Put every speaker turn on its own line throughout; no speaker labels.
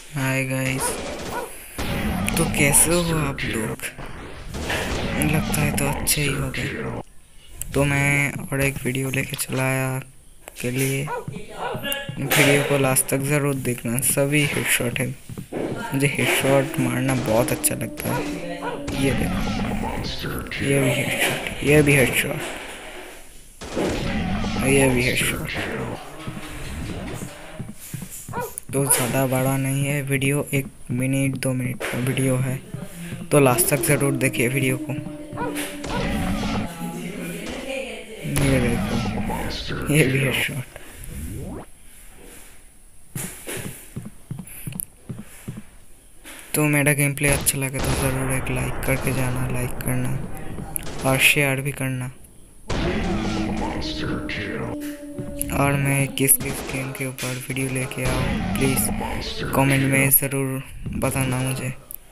Hi guys. तो कैसे हो आप लोग? लगता है तो अच्छे ही हो गए। तो मैं और एक वीडियो लेके चला आया आपके लिए। वीडियो को लास्ट तक ज़रूर देखना। सभी हेडशॉट है। मुझे हेडशॉट मारना बहुत अच्छा लगता है। ये देखो, ये भी हेडशॉट, ये भी हेडशॉट, ये भी हेडशॉट। तो ज़्यादा बड़ा नहीं है वीडियो, 1 मिनट 2 मिनट का वीडियो है। तो लास्ट तक ज़रूर देखिए वीडियो को। ये देखो, ये भी है शॉट। तो मेरा गेम प्ले अच्छा लगे तो ज़रूर एक लाइक करके जाना, लाइक करना और शेयर भी करना। और मैं किस किस गेम के ऊपर वीडियो लेके आऊँ प्लीज़ कमेंट में ज़रूर बताना मुझे।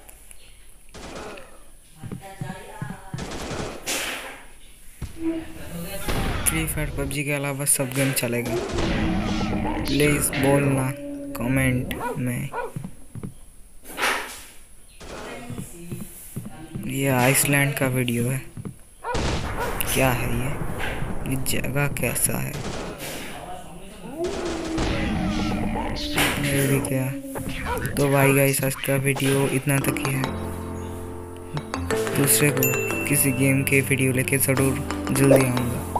फ्री फायर पबजी के अलावा सब गेम चलेगा। प्लीज़ बोलना कमेंट में। ये आइसलैंड का वीडियो है। क्या है ये जगह कैसा है? ये भी क्या? तो भाई गाइस आज का वीडियो इतना तक ही है। दूसरे को किसी गेम के वीडियो लेके ज़रूर जल्दी आऊँगा।